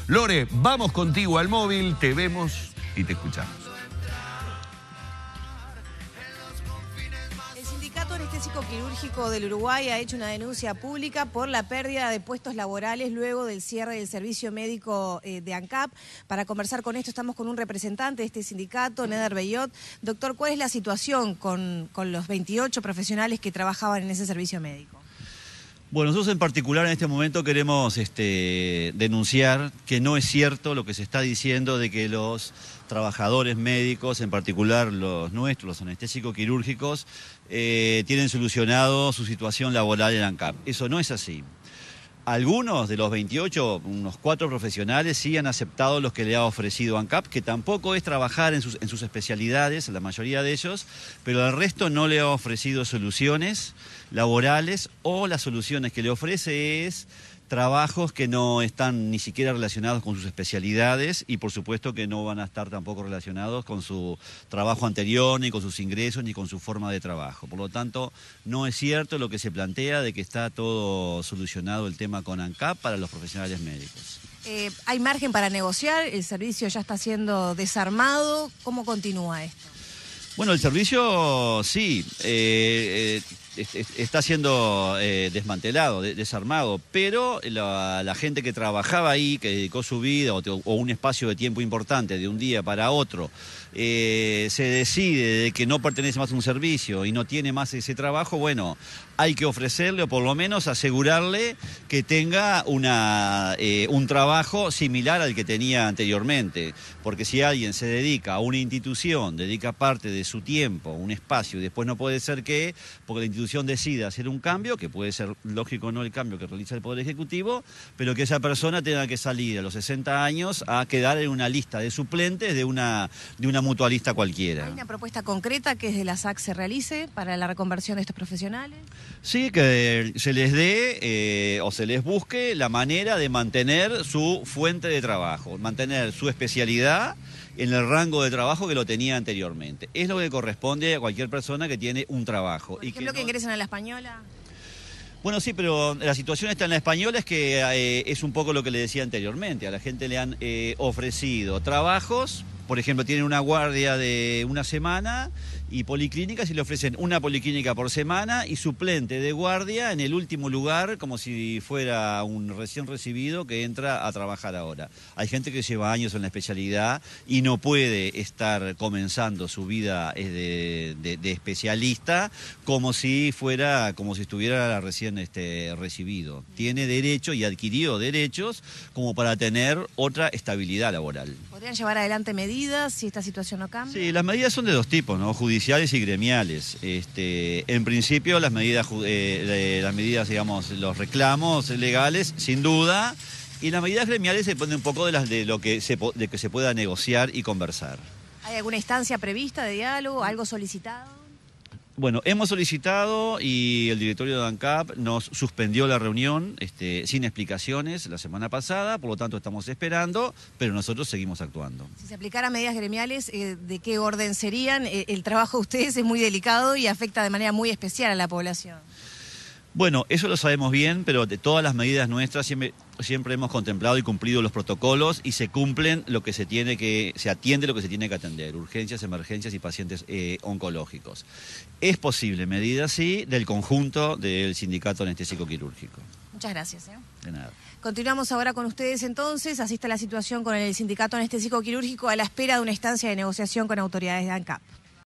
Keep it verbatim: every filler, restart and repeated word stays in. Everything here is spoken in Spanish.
Lore, vamos contigo al móvil, te vemos y te escuchamos. El Sindicato Anestésico Quirúrgico del Uruguay ha hecho una denuncia pública por la pérdida de puestos laborales luego del cierre del servicio médico eh, de ANCAP. Para conversar con esto estamos con un representante de este sindicato, Neder Beyot. Doctor, ¿cuál es la situación con, con los veintiocho profesionales que trabajaban en ese servicio médico? Bueno, nosotros en particular en este momento queremos este, denunciar que no es cierto lo que se está diciendo de que los trabajadores médicos, en particular los nuestros, los anestésicos quirúrgicos, eh, tienen solucionado su situación laboral en ANCAP. Eso no es así. Algunos de los veintiocho, unos cuatro profesionales, sí han aceptado los que le ha ofrecido ANCAP, que tampoco es trabajar en sus, en sus especialidades, la mayoría de ellos, pero al resto no le ha ofrecido soluciones laborales, o las soluciones que le ofrece es trabajos que no están ni siquiera relacionados con sus especialidades y por supuesto que no van a estar tampoco relacionados con su trabajo anterior, ni con sus ingresos, ni con su forma de trabajo. Por lo tanto, no es cierto lo que se plantea de que está todo solucionado el tema con ANCAP para los profesionales médicos. Eh, ¿Hay margen para negociar? ¿El servicio ya está siendo desarmado? ¿Cómo continúa esto? Bueno, el servicio sí, eh, eh, está siendo eh, desmantelado, de, desarmado, pero la, la gente que trabajaba ahí, que dedicó su vida o, o un espacio de tiempo importante de un día para otro, eh, se decide de que no pertenece más a un servicio y no tiene más ese trabajo, bueno, hay que ofrecerle o por lo menos asegurarle que tenga una, eh, un trabajo similar al que tenía anteriormente, porque si alguien se dedica a una institución, dedica parte de su tiempo, un espacio, y después no puede ser que, porque la institución decida hacer un cambio, que puede ser lógico o no el cambio que realiza el Poder Ejecutivo, pero que esa persona tenga que salir a los sesenta años a quedar en una lista de suplentes de una, de una mutualista cualquiera. ¿Hay una propuesta concreta que desde la S A C se realice para la reconversión de estos profesionales? Sí, que se les dé eh, o se les busque la manera de mantener su fuente de trabajo, mantener su especialidad en el rango de trabajo que lo tenía anteriormente. Es lo que corresponde a cualquier persona que tiene un trabajo. Por y ejemplo, que, que no... ingresen a la española. Bueno, sí, pero la situación está en la española, es que eh, es un poco lo que le decía anteriormente. A la gente le han eh, ofrecido trabajos, por ejemplo, tienen una guardia de una semana y policlínicas y le ofrecen una policlínica por semana y suplente de guardia en el último lugar, como si fuera un recién recibido que entra a trabajar ahora. Hay gente que lleva años en la especialidad y no puede estar comenzando su vida de, de, de especialista como si fuera, como si estuviera recién este, recibido. Tiene derecho y adquirió derechos como para tener otra estabilidad laboral. ¿Podrían llevar adelante medidas si esta situación no cambia? Sí, las medidas son de dos tipos, ¿no? Judiciales y gremiales. Este, en principio, las medidas, eh, las medidas, digamos, los reclamos legales, sin duda, y las medidas gremiales se ponen un poco de las de lo que se, de que se pueda negociar y conversar. ¿Hay alguna instancia prevista de diálogo, algo solicitado? Bueno, hemos solicitado y el directorio de ANCAP nos suspendió la reunión este, sin explicaciones la semana pasada, por lo tanto estamos esperando, pero nosotros seguimos actuando. Si se aplicaran medidas gremiales, eh, ¿de qué orden serían? Eh, el trabajo de ustedes es muy delicado y afecta de manera muy especial a la población. Bueno, eso lo sabemos bien, pero de todas las medidas nuestras siempre, siempre hemos contemplado y cumplido los protocolos y se cumplen lo que se tiene que, se atiende lo que se tiene que atender, urgencias, emergencias y pacientes eh, oncológicos. Es posible medidas, sí, del conjunto del Sindicato Anestésico Quirúrgico. Muchas gracias. ¿eh? De nada. Continuamos ahora con ustedes entonces. Así está la situación con el Sindicato Anestésico Quirúrgico a la espera de una instancia de negociación con autoridades de ANCAP.